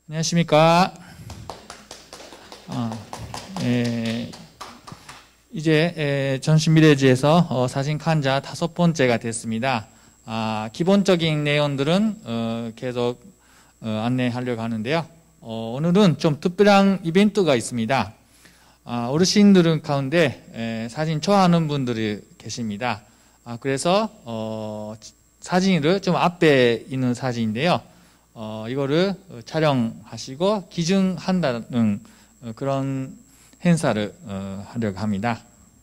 안녕하십니까. 이제 전신미래지에서 사진 칸자 5번째가 됐습니다. 기본적인 내용들은 계속 안내하려고 하는데요. 오늘은 좀 특별한 이벤트가 있습니다. 어르신들은 가운데 사진 좋아하는 분들이 계십니다. 그래서 사진을 좀 앞에 있는 사진인데요. 이거를 촬영하시고 기증한다는 그런 행사를 하려고 합니다.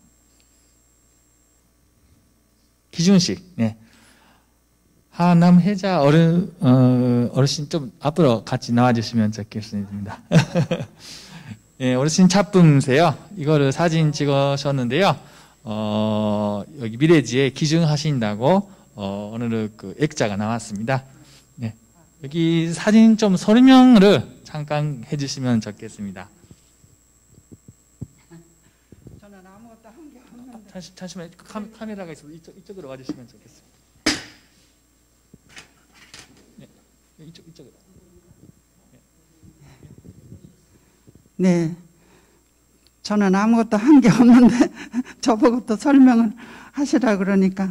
기증식. 네. 하남 혜자 어르신 좀 앞으로 같이 나와주시면 좋겠습니다. 네, 어르신 차쁨세요. 이거를 사진 찍으셨는데요. 여기 미래지에 기증하신다고 오늘 그 액자가 나왔습니다. 네. 여기 사진 좀 설명을 잠깐 해주시면 좋겠습니다. 저는 아무것도 한 게 없는데. 잠시만 카메라가 있어서 이쪽으로 와주시면 좋겠습니다. 네, 이쪽으로. 네. 저는 아무것도 한 게 없는데 저보고 또 설명을 하시라 그러니까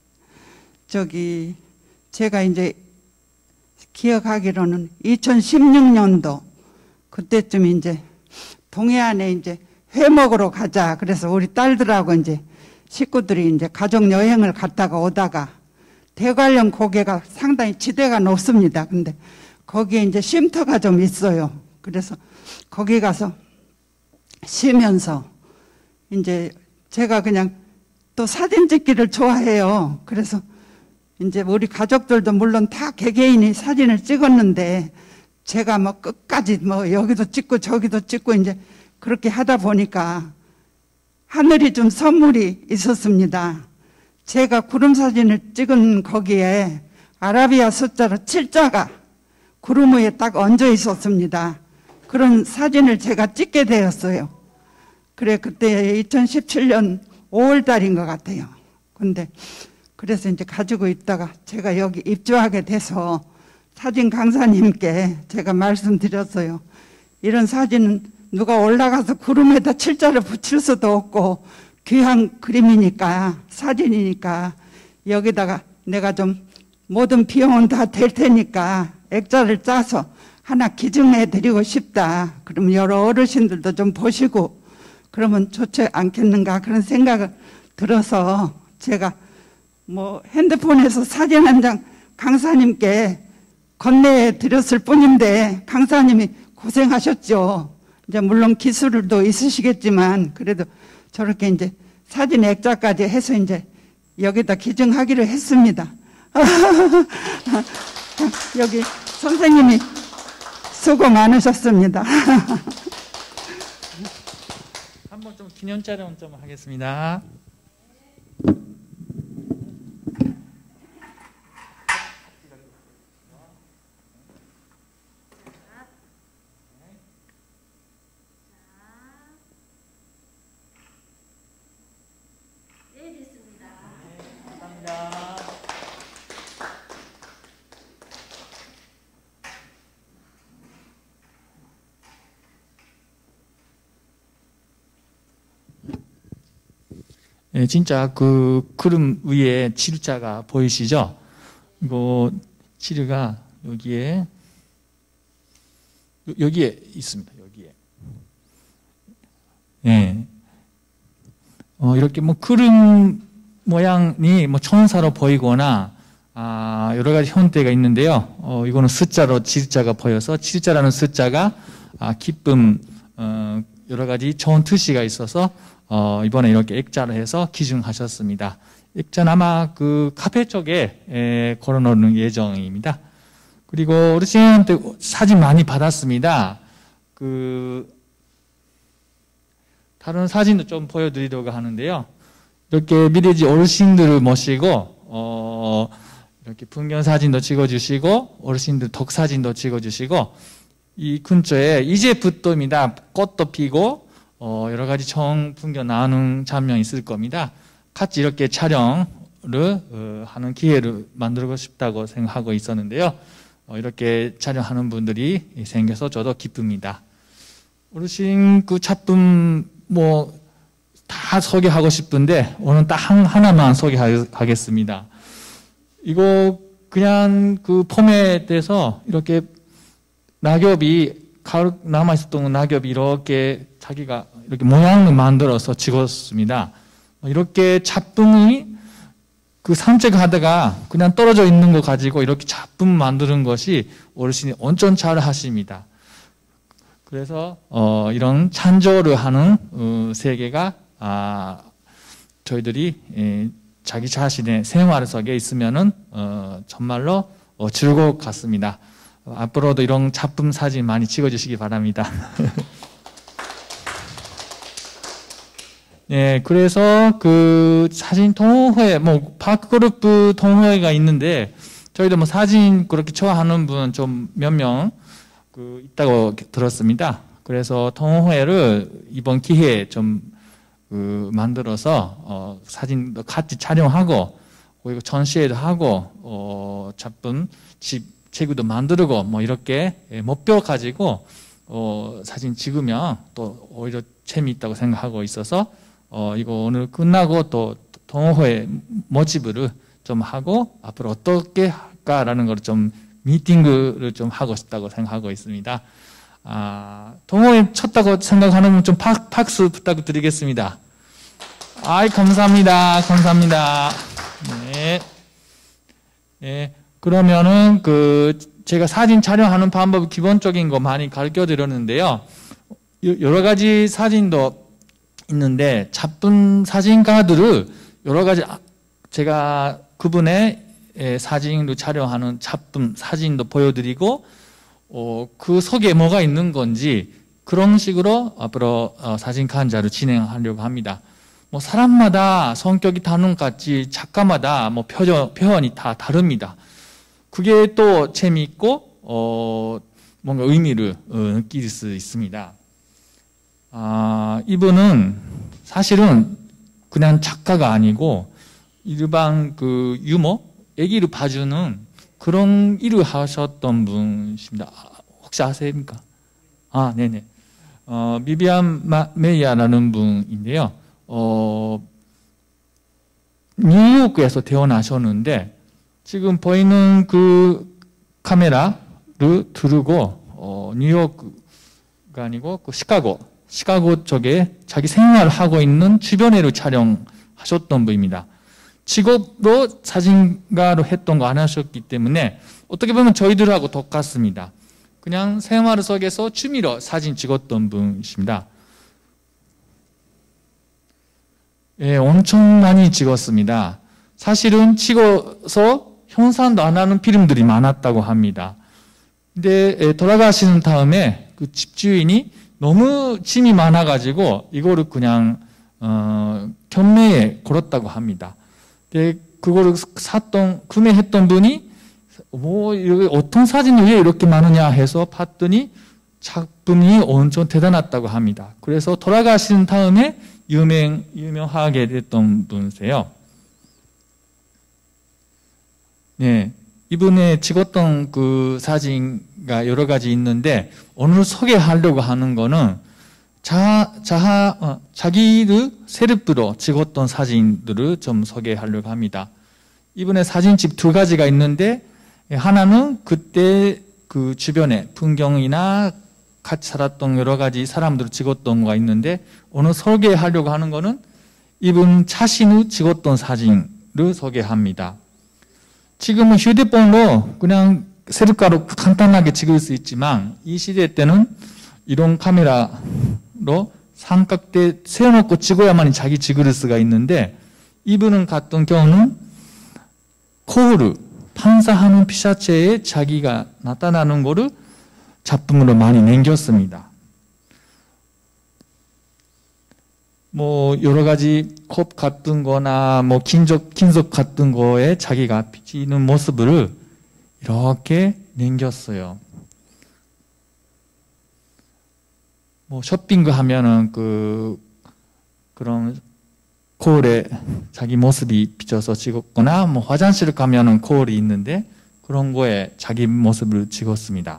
제가 이제 기억하기로는 2016년도 그때쯤 이제 동해안에 이제 회 먹으러 가자. 그래서 우리 딸들하고 이제 식구들이 이제 가족 여행을 갔다가 오다가 대관령 고개가 상당히 지대가 높습니다. 근데 거기에 이제 쉼터가 좀 있어요. 그래서 거기 가서 쉬면서 이제 제가 그냥 또 사진 찍기를 좋아해요. 그래서 이제 우리 가족들도 물론 다 개개인이 사진을 찍었는데 제가 뭐 끝까지 뭐 여기도 찍고 저기도 찍고 이제 그렇게 하다 보니까 하늘이 좀 선물이 있었습니다. 제가 구름 사진을 찍은 거기에 아라비아 숫자로 7자가 구름 위에 딱 얹어 있었습니다. 그런 사진을 제가 찍게 되었어요. 그래, 그때 2017년 5월 달인 것 같아요. 근데 그래서 이제 가지고 있다가 제가 여기 입주하게 돼서 사진 강사님께 제가 말씀드렸어요. 이런 사진은 누가 올라가서 구름에다 칠자를 붙일 수도 없고 귀한 그림이니까, 사진이니까 여기다가 내가 좀 모든 비용은 다 될 테니까 액자를 짜서 하나 기증해 드리고 싶다. 그러면 여러 어르신들도 좀 보시고 그러면 좋지 않겠는가 그런 생각을 들어서 제가 뭐 핸드폰에서 사진 한 장 강사님께 건네해 드렸을 뿐인데 강사님이 고생하셨죠. 이제 물론 기술도 있으시겠지만 그래도 저렇게 이제 사진 액자까지 해서 이제 여기다 기증하기로 했습니다. 여기 선생님이 수고 많으셨습니다. 한번 좀 기념 촬영 좀 하겠습니다. 네, 됐습니다. 네, 감사합니다. 네, 진짜 그 구름 위에 칠자가 보이시죠? 이거 칠가 여기에 있습니다. 여기에. 네. 이렇게 뭐 구름 모양이 뭐 천사로 보이거나 여러 가지 형태가 있는데요. 이거는 숫자로 칠자가 보여서 칠자라는 숫자가 기쁨 여러 가지 좋은 뜻이가 있어서 이번에 이렇게 액자를 해서 기증하셨습니다. 액자는 아마 그 카페 쪽에 걸어놓는 예정입니다. 그리고 어르신한테 사진 많이 받았습니다. 다른 사진도 좀 보여드리려고 하는데요. 이렇게 미래지 어르신들을 모시고 이렇게 풍경 사진도 찍어주시고 어르신들 덕사진도 찍어주시고 이 근처에 이제부터입니다. 꽃도 피고 여러 가지 좋은 풍경 나오는 장면이 있을 겁니다. 같이 이렇게 촬영을 하는 기회를 만들고 싶다고 생각하고 있었는데요. 이렇게 촬영하는 분들이 생겨서 저도 기쁩니다. 어르신 그 작품 뭐 다 소개하고 싶은데 오늘 딱 하나만 소개하겠습니다. 이거 그냥 그 폼에 대해서 이렇게 낙엽이 가을 남아 있었던 낙엽이 이렇게 자기가 이렇게 모양을 만들어서 찍었습니다. 이렇게 작품이 그 산책하다가 그냥 떨어져 있는 거 가지고 이렇게 작품 만드는 것이 어르신이 엄청 잘 하십니다. 그래서 이런 찬조를 하는 세계가 저희들이 자기 자신의 생활 속에 있으면은 정말로 즐거울 것 같습니다. 앞으로도 이런 작품 사진 많이 찍어주시기 바랍니다. 네, 그래서 그 사진 동호회, 뭐 파크그룹 동호회가 있는데 저희도 뭐 사진 그렇게 좋아하는 분 좀 몇 명 있다고 들었습니다. 그래서 동호회를 이번 기회에 좀 만들어서 사진도 같이 촬영하고 그리고 전시회도 하고 작품 책도 만들고 뭐 이렇게 목표 가지고 사진 찍으면 또 오히려 재미있다고 생각하고 있어서 이거 오늘 끝나고 또 동호회 모집을 좀 하고 앞으로 어떻게 할까라는 걸 좀 미팅을 좀 하고 싶다고 생각하고 있습니다. 동호회 쳤다고 생각하는 분 좀 박수 부탁드리겠습니다. 아이, 감사합니다. 감사합니다. 네. 네. 그러면은 제가 사진 촬영하는 방법 기본적인 거 많이 가르쳐 드렸는데요. 여러 가지 사진도 있는데 작품 사진가들을 여러 가지 제가 그분의 사진으로 촬영하는 작품 사진도 보여드리고 그 속에 뭐가 있는 건지 그런 식으로 앞으로 사진 강좌를 진행하려고 합니다. 뭐 사람마다 성격이 다른 것 같이 작가마다 뭐 표현이 다 다릅니다. 그게 또 재미있고 뭔가 의미를 느낄 수 있습니다. 이분은 사실은 그냥 작가가 아니고 일반 그 유머, 애기를 봐주는 그런 일을 하셨던 분이십니다. 혹시 아십니까? 네네. 비비안 메이야라는 분인데요. 뉴요크에서 태어나셨는데 지금 보이는 그 카메라를 들고 뉴요크가 아니고 그 시카고 쪽에 자기 생활을 하고 있는 주변에를 촬영하셨던 분입니다. 직업으로 사진가로 했던 거 안 하셨기 때문에 어떻게 보면 저희들하고 똑같습니다. 그냥 생활 속에서 취미로 사진 찍었던 분이십니다. 예, 엄청 많이 찍었습니다. 사실은 찍어서 현산도 안 하는 필름들이 많았다고 합니다. 근데 돌아가시는 다음에 그 집주인이 너무 짐이 많아가지고 이거를 그냥 경매에 걸었다고 합니다. 근데 그거를 구매했던 분이 뭐 어떤 사진이 왜 이렇게 많으냐 해서 봤더니 작품이 엄청 대단했다고 합니다. 그래서 돌아가신 다음에 유명하게 됐던 분이세요. 네, 이분의 찍었던 그 사진가 여러 가지 있는데 오늘 소개하려고 하는 거는 자기를 셀프로 찍었던 사진들을 좀 소개하려고 합니다. 이분의 사진집 두 가지가 있는데 하나는 그때 그 주변에 풍경이나 같이 살았던 여러 가지 사람들을 찍었던 거가 있는데 오늘 소개하려고 하는 거는 이분 자신을 찍었던 사진을 소개합니다. 지금은 휴대폰으로 그냥 셀카로 간단하게 찍을 수 있지만 이 시대 때는 이런 카메라로 삼각대 세워놓고 찍어야만 자기 찍을 수가 있는데 이분은 같은 경우는 거울을 반사하는 피사체에 자기가 나타나는 거를 작품으로 많이 남겼습니다. 뭐 여러 가지 컵 같은 거나 뭐金属 같은 거에 자기가 비치는 모습을 이렇게 남겼어요. 뭐 쇼핑을 하면은 그런 거울에 자기 모습이 비춰서 찍었거나 뭐 화장실을 가면은 거울이 있는데 그런 거에 자기 모습을 찍었습니다.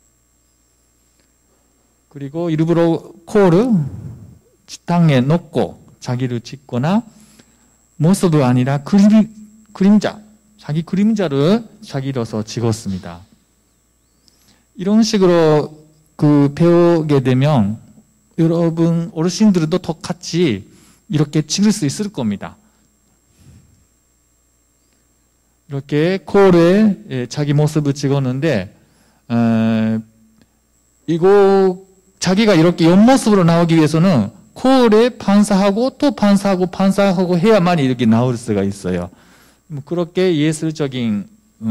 그리고 일부러 코를 땅에 놓고 자기를 찍거나 모습이 아니라 그림자, 자기 그림자를 자기로서 찍었습니다. 이런 식으로 배우게 되면 여러분 어르신들도 똑같이 이렇게 찍을 수 있을 겁니다. 이렇게 코에 자기 모습을 찍었는데 이거 자기가 이렇게 옆모습으로 나오기 위해서는 코를 반사하고 또 반사하고 해야만 이렇게 나올 수가 있어요. 그렇게 예술적인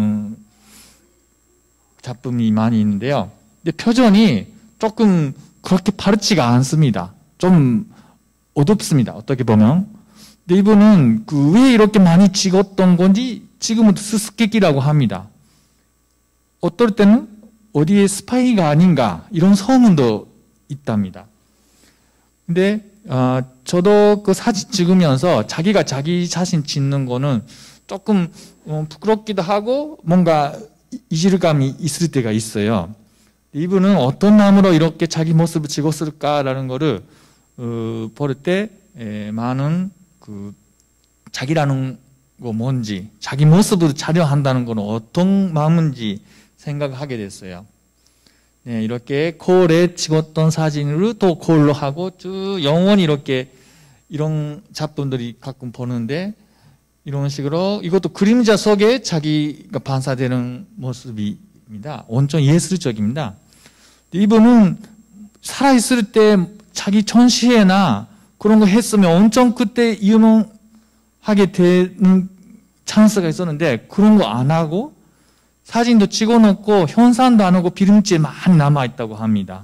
작품이 많이 있는데요. 근데 표정이 조금 그렇게 바르지가 않습니다. 좀 어둡습니다. 어떻게 보면. 근데 이분은 왜 이렇게 많이 찍었던 건지 지금은 수수께끼라고 합니다. 어떨 때는 어디에 스파이가 아닌가 이런 소문도 있답니다. 근데 저도 그 사진 찍으면서 자기가 자기 자신 찍는 거는 조금 부끄럽기도 하고 뭔가 이질감이 있을 때가 있어요. 이분은 어떤 나무로 이렇게 자기 모습을 찍었을까라는 거를 볼 때 많은 자기라는 거 뭔지, 자기 모습을 촬영한다는 거는 어떤 마음인지 생각하게 됐어요. 네, 이렇게 거울에 찍었던 사진으로 또 거울로 하고 쭉 영원히 이렇게 이런 작품들이 가끔 보는데 이런 식으로 이것도 그림자 속에 자기가 반사되는 모습입니다. 완전 예술적입니다. 이분은 살아있을 때 자기 전시회나 그런 거 했으면 엄청 그때 유명하게 되는 찬스가 있었는데 그런 거 안 하고 사진도 찍어놓고 현산도 안 하고 비름질 많이 남아있다고 합니다.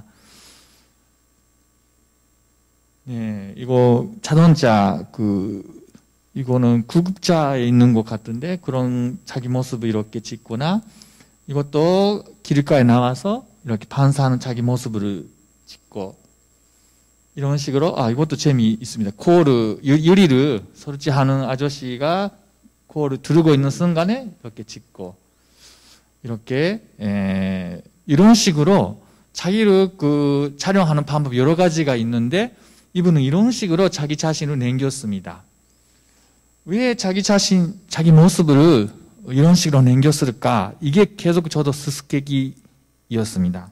네, 이거 자동차 이거는 구급차에 있는 것 같은데 그런 자기 모습을 이렇게 찍거나 이것도 길가에 나와서 이렇게 반사하는 자기 모습을 찍고 이런 식으로 이것도 재미있습니다. 코를 유리를 설치하는 아저씨가 코를 들고 있는 순간에 이렇게 찍고 이렇게 이런 식으로 자기를 촬영하는 방법 여러 가지가 있는데 이분은 이런 식으로 자기 자신을 남겼습니다. 왜 자기 모습을 이런 식으로 남겼을까? 이게 계속 저도 수수께끼였습니다.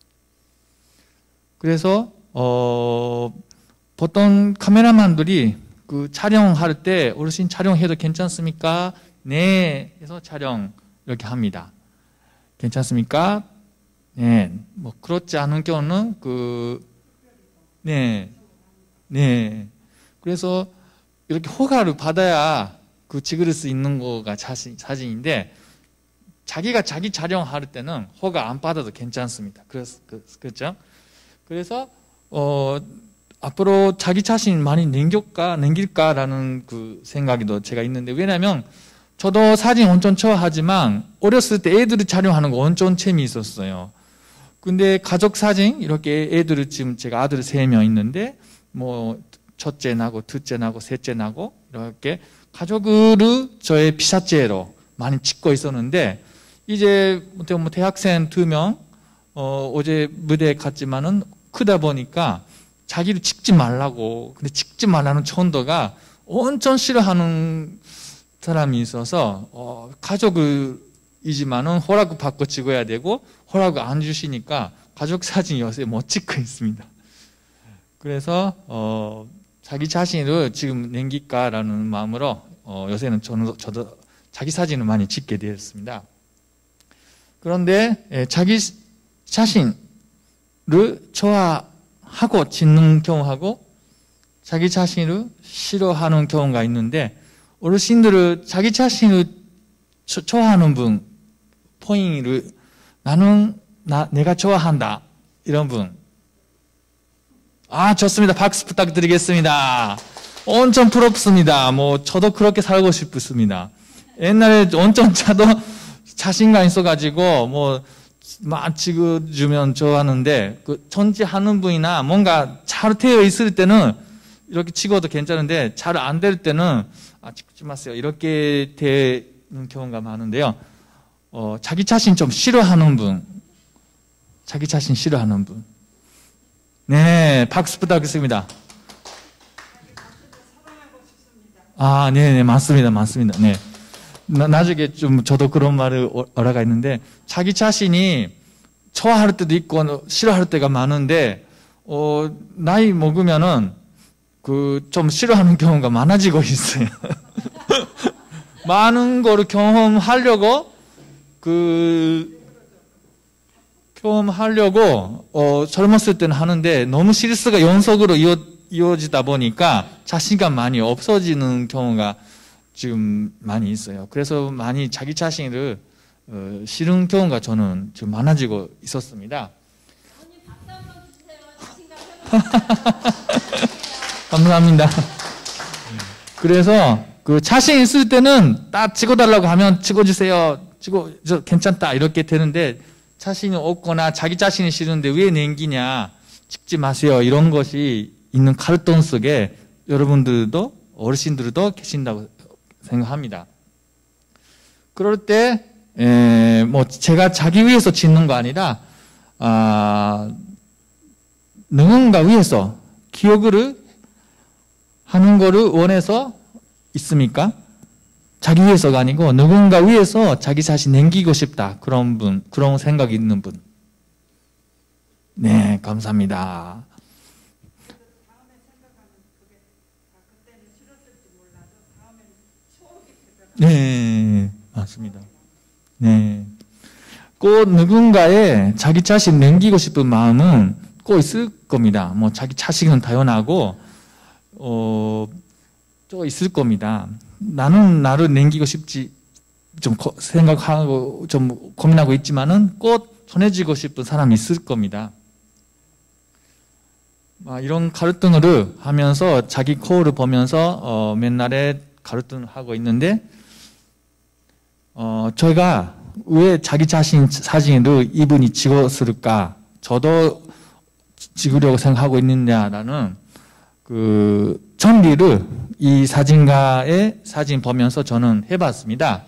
그래서 보통 카메라만들이 촬영할 때 어르신 촬영해도 괜찮습니까? 네, 해서 촬영 이렇게 합니다. 괜찮습니까? 네, 뭐 그렇지 않은 경우는 네. 그래서 이렇게 허가를 받아야 찍을 수 있는 거가 사진인데 자기가 자기 촬영할 때는 허가 안 받아도 괜찮습니다. 그렇죠? 그래서 앞으로 자기 자신 많이 남길까라는 생각이 제가 있는데 왜냐하면 저도 사진 엄청 좋아하지만 어렸을 때 애들을 촬영하는 거 엄청 재미있었어요. 근데 가족 사진 이렇게 애들을 지금 제가 아들 3명 있는데 뭐 첫째 나고 둘째 나고 셋째 나고 이렇게 가족을 저의 피사체로 많이 찍고 있었는데 이제 뭐 대학생 2명 어제 무대에 갔지만은 크다 보니까 자기를 찍지 말라고 근데 찍지 말라는 천도가 엄청 싫어하는 사람이 있어서 가족이지만은 허락을 받고 찍어야 되고 허락을 안 주시니까 가족 사진 요새 못 찍고 있습니다. 그래서 자기 자신을 지금 남길까라는 마음으로 요새는 저도 자기 사진을 많이 찍게 되었습니다. 그런데 자기 자신을 좋아하고 찍는 경우하고 자기 자신을 싫어하는 경우가 있는데 어르신들은 자기 자신을 좋아하는 분, 포인트를 내가 좋아한다 이런 분 좋습니다. 박수 부탁드리겠습니다. 엄청 부럽습니다. 뭐 저도 그렇게 살고 싶습니다. 옛날에 엄청 저도 자신감 있어가지고 막 찍어주면 좋아하는데 전지하는 분이나 뭔가 잘 되어 있을 때는 이렇게 찍어도 괜찮은데 잘 안 될 때는 찍지 마세요. 이렇게 되는 경우가 많은데요. 자기 자신 좀 싫어하는 분, 자기 자신 싫어하는 분. 네, 박수 부탁드리겠습니다. 아, 네, 맞습니다. 네. 나중에 좀 저도 그런 말을 어라가 있는데, 자기 자신이 좋아할 때도 있고 싫어할 때가 많은데, 나이 먹으면은 좀 싫어하는 경우가 많아지고 있어요. 많은 거를 경험하려고 젊었을 때는 하는데 너무 실수가 연속으로 이어지다 보니까 자신감 많이 없어지는 경우가 지금 많이 있어요. 그래서 많이 자기 자신을 싫은 경우가 저는 좀 많아지고 있었습니다. 어머님 박수 한번 주세요. 자신감 감사합니다. 그래서 자신 있을 때는 딱 찍어달라고 하면 찍어주세요. 저 괜찮다 이렇게 되는데, 자신이 없거나 자기 자신이 싫은데 왜 남기냐, 찍지 마세요, 이런 것이 있는 갈등 속에 여러분들도 어르신들도 계신다고 생각합니다. 그럴 때 제가 자기 위해서 짓는 거 아니라 누군가 위해서 기억을 하는 거를 원해서 있습니까? 자기 위해서가 아니고 누군가 위해서 자기 자신 남기고 싶다, 그런 분, 그런 생각이 있는 분. 네, 감사합니다. 네, 맞습니다. 네, 꼭 누군가의 자기 자신 남기고 싶은 마음은 꼭 있을 겁니다. 뭐 자기 자식은 당연하고 또 있을 겁니다. 나는 나를 남기고 싶지 좀 생각하고 좀 고민하고 있지만은 꼭 전해지고 싶은 사람이 있을 겁니다. 이런 갈등을 하면서 자기 거울을 보면서 맨날에 갈등을 하고 있는데, 저희가 왜 자기 자신 사진을 이분이 찍었을까? 저도 찍으려고 생각하고 있느냐라는 정리를 이 사진가의 사진 보면서 저는 해봤습니다.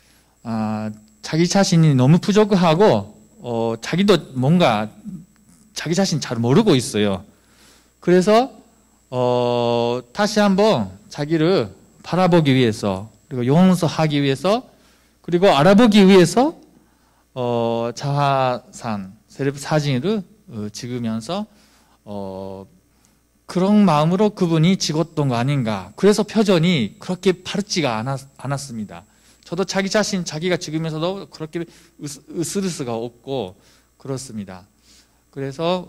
자기 자신이 너무 부족하고 자기도 뭔가 자기 자신 잘 모르고 있어요. 그래서 다시 한번 자기를 바라보기 위해서, 그리고 용서하기 위해서, 그리고 알아보기 위해서 자화상 셀프 사진을 찍으면서 그런 마음으로 그분이 찍었던 거 아닌가. 그래서 표정이 그렇게 파랗지가 않았습니다. 저도 자기 자신 자기가 찍으면서도 그렇게 으스르스가 없고 그렇습니다. 그래서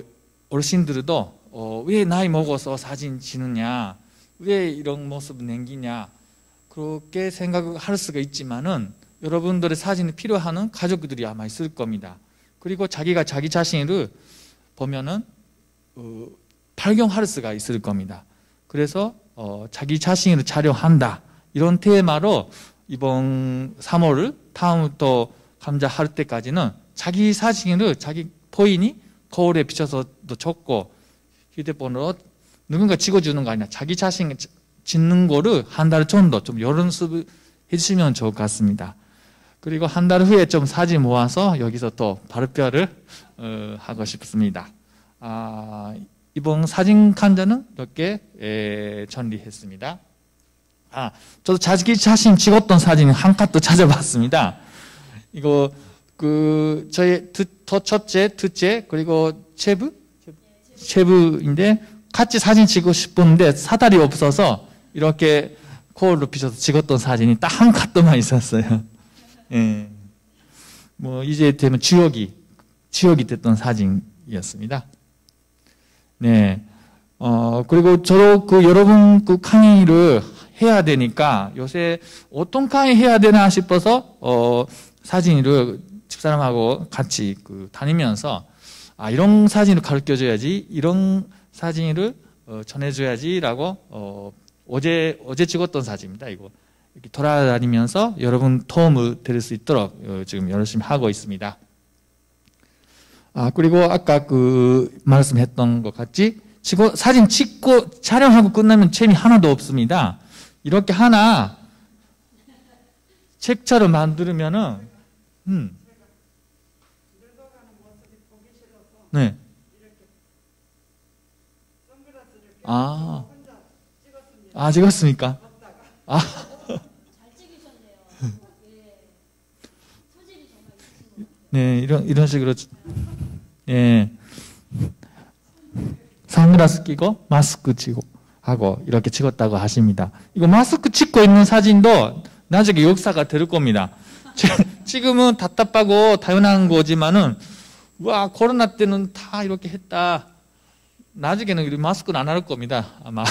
어르신들도 왜 나이 먹어서 사진 찍느냐, 왜 이런 모습 남기냐, 그렇게 생각할 수가 있지만은 여러분들의 사진이 필요한 가족들이 아마 있을 겁니다. 그리고 자기가 자기 자신을 보면은 발견할 수가 있을 겁니다. 그래서 자기 자신을 촬영한다, 이런 테마로 이번 3월을 다음부터 감자할 때까지는 자기 사진을 자기 본인이 거울에 비춰서도 적고 휴대폰으로 누군가 찍어주는 거 아니라 자기 자신 짓는 거를 한 달 정도 좀 연습해 주시면 좋을 것 같습니다. 그리고 한 달 후에 좀 사진 모아서 여기서 또 발표를 하고 싶습니다. 이번 사진 간자는 이렇게 정리했습니다. 저도 자기 자신 찍었던 사진 한 컷도 찾아봤습니다. 이거 저희 더 첫째, 둘째, 그리고 체부인데 같이 사진 찍고 싶은데 사다리 없어서 이렇게 거울로 비춰서 찍었던 사진이 딱 한 컷도만 있었어요. 예. 뭐 이제 되면 지역이 됐던 사진이었습니다. 네. 그리고 저도 여러분 강의를 해야 되니까 요새 어떤 강의 해야 되나 싶어서 사진을 집사람하고 같이 다니면서 이런 사진을 가르쳐줘야지, 이런 사진을 전해줘야지라고 어제 찍었던 사진입니다. 이거 이렇게 돌아다니면서 여러분 도움을 드릴 수 있도록 지금 열심히 하고 있습니다. 그리고 아까 말씀했던 것 같이 사진 찍고 촬영하고 끝나면 재미 하나도 없습니다. 이렇게 하나 책처럼 만들면은 네. 아, 찍었습니까? 아, 잘 찍으셨네요. 예. 소질이 정말 있으신 것 같아요. 네, 이런 식으로, 예. 선글라스 끼고, 마스크 치고, 하고, 이렇게 찍었다고 하십니다. 이거 마스크 찍고 있는 사진도 나중에 역사가 될 겁니다. 지금은 답답하고 당연한 거지만은, 와, 코로나 때는 다 이렇게 했다. 나중에는 우리 마스크는 안 할 겁니다. 아마.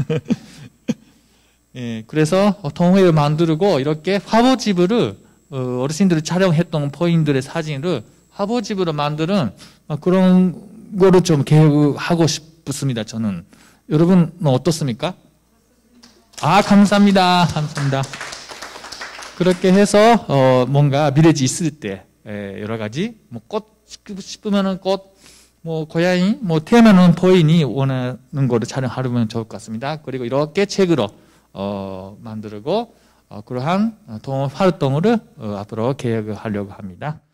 예, 그래서 동호회를 만들고 이렇게 화보집을 어르신들이 촬영했던 포인들의 사진을 화보집으로 만드는 그런 거를 좀 계획하고 싶습니다. 저는. 여러분은 어떻습니까? 아, 감사합니다. 감사합니다. 그렇게 해서 뭔가 미래지 있을 때 여러 가지 뭐 꽃 싶으면은 꽃, 뭐 고양이, 뭐 테마는 포인이 원하는 거를 촬영하려면 좋을 것 같습니다. 그리고 이렇게 책으로 만들고 그러한 동호 활동을 앞으로 계획을 하려고 합니다.